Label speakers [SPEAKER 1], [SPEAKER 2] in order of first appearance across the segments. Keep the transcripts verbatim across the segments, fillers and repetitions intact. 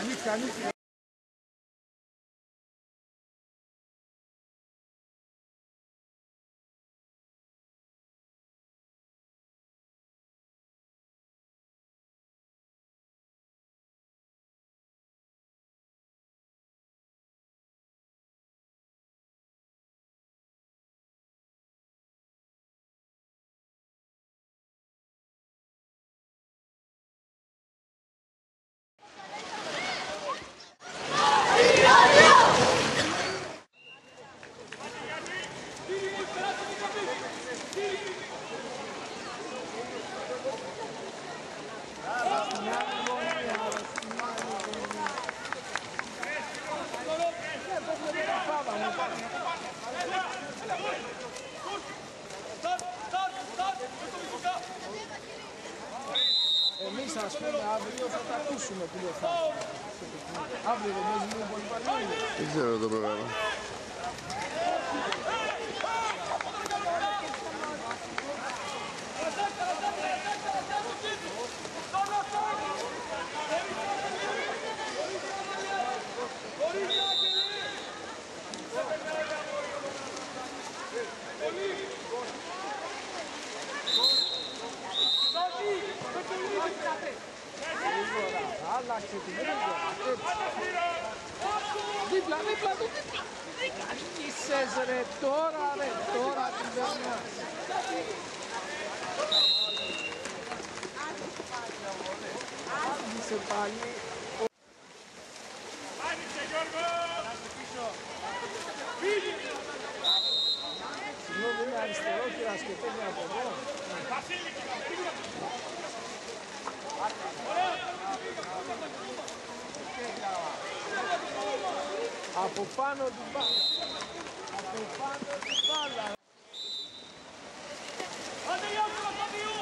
[SPEAKER 1] Αλήθεια, αλήθεια. Εμείς ας πούμε αύριο θα τα ακούσουμε που δεν θα. Αύριο δεν παίζει λίγο πολύ παλιό.
[SPEAKER 2] Δεν ξέρω το πρόγραμμα.
[SPEAKER 1] Άλλαξε την ίδια. Δίπλα, δίπλα, του δίπλα. Άρχισες ρε τώρα, ρε τώρα την περνάς. Άρχισε πάλι.
[SPEAKER 3] Άνοιξε Γιώργο!
[SPEAKER 1] Συγγνώμη, είναι αριστερό κύριος και παίρνει από εδώ. Από πάνω την μπάλα. Από πάνω την μπάλα.
[SPEAKER 3] Άντε Γιώργο, τα δύο!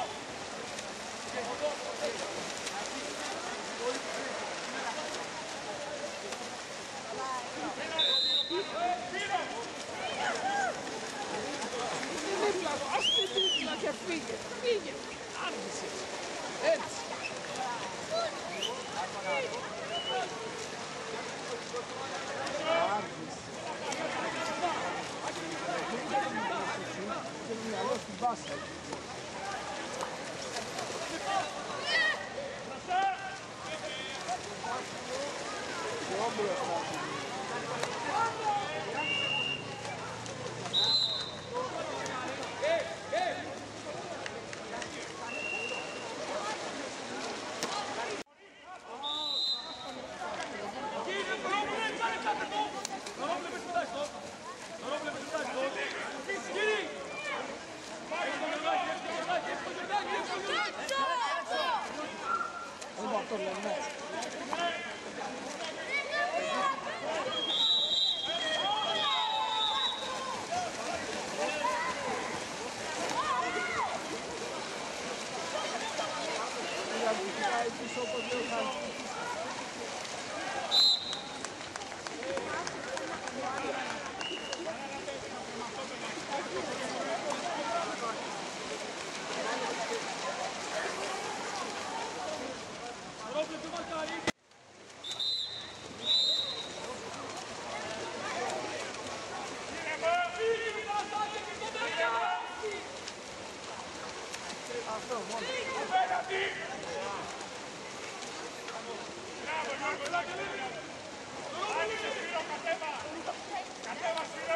[SPEAKER 1] Είναι δίπλα, ας την δίπλα και φύγε. Φύγε. Άρχισες. Έτσι. Και το μυαλό στην μπάσκα. Και όμπλος θα. Δεν μπορώ το λέμε. Κοιτάει πίσω όπως λέω χάρη. Αυτό μόνο.
[SPEAKER 3] Μπράβο Γιώργο, ελάτε λίγο! Άνοιξε Σπύρο, κατέβα! Κατέβα Σπύρο!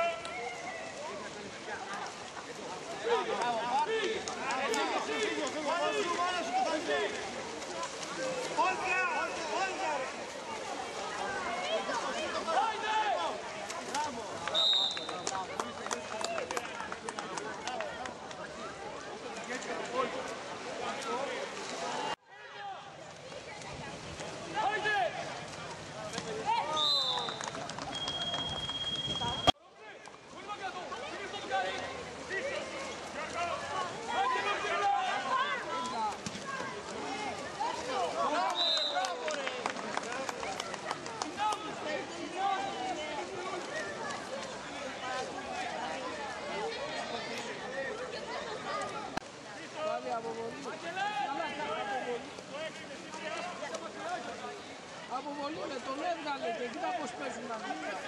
[SPEAKER 1] Δούνε, τον έβγαλε και κοίτα πως παίζουν τα μήνυμα.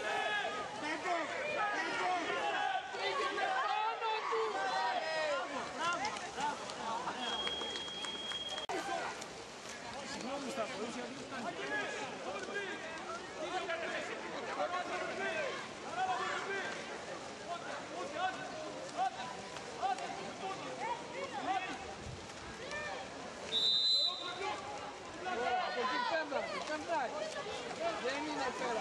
[SPEAKER 1] Πήγαινε πάνω του! Μπράβο, μπράβο. Συγγνώμη στα κορίτσια, δεν φτάνει. Από εκεί πέμπταρτη, πέμπταρτη. Δεν είναι πέρα.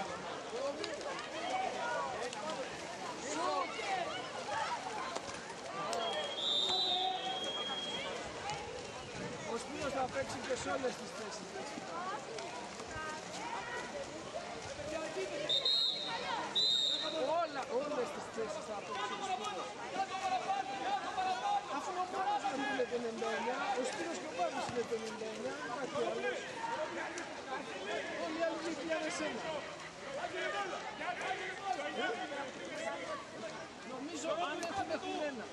[SPEAKER 1] Ο Σπύρος θα παίξει και σε όλες τις θέσεις. Όλα, όλες τις θέσεις θα παίξει. Αφού ο Πάνος δεν είναι το ενενήντα εννιά, ο Σπύρος και ο Πάνος είναι το ενενήντα εννιά, κάτι άλλο. Όλοι οι άλλοι δύο χιλιάδες ένα. Νομίζω αν έχουν έχουν ένα.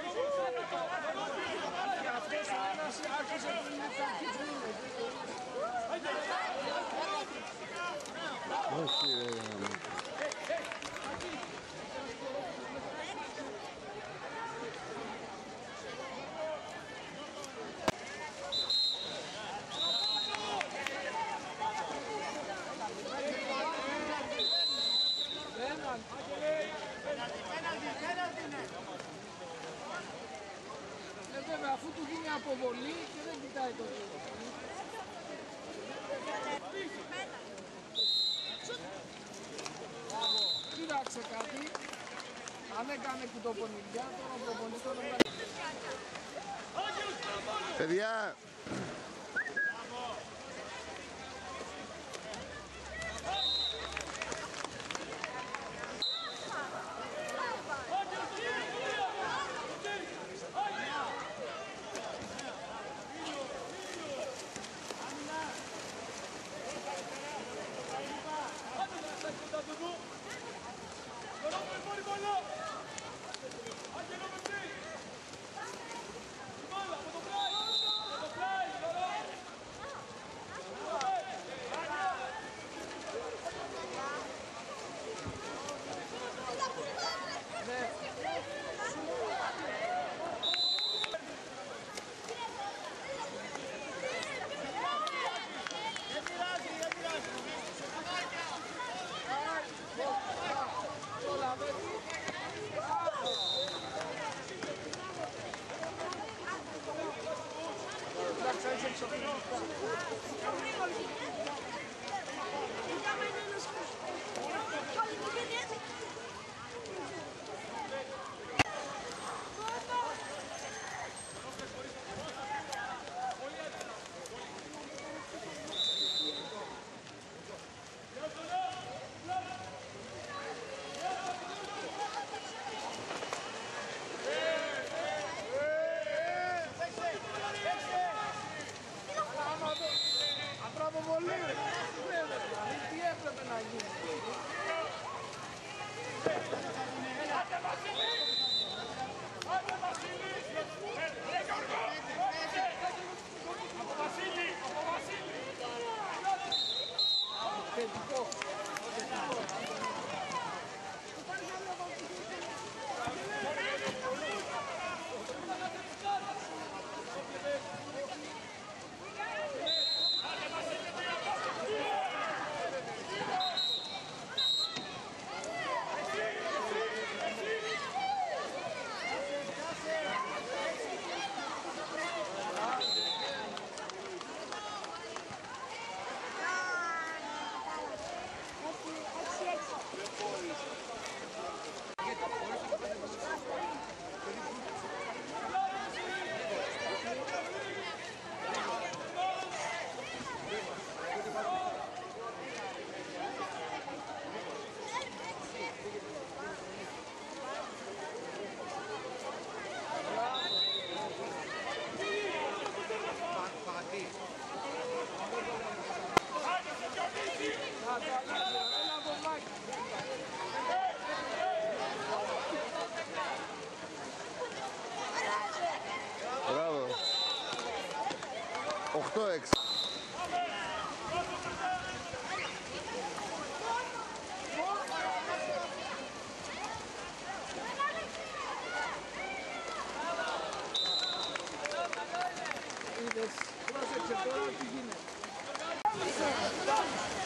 [SPEAKER 1] Και αυτός ο ένας άρχισε πριν τα αρχίζουν.
[SPEAKER 2] Όχι,
[SPEAKER 1] Ε, βέβαια, αφού του δίνει αποβολή και δεν κοιτάει το δίνει. Κοίταξε κάτι. Αν έκανε κουτοπονιδιά, τώρα ο προπονητής δεν κάνει.
[SPEAKER 2] παιδιά!
[SPEAKER 1] Απραποβολή! Τι έπρεπε να γίνει?
[SPEAKER 3] Άντε Βασίλη! Άντε Βασίλη! Ρε Γιώργο! Από Βασίλη! Από Βασίλη!
[SPEAKER 1] Θετικό!
[SPEAKER 4] Έξι έξι.
[SPEAKER 1] Άσο.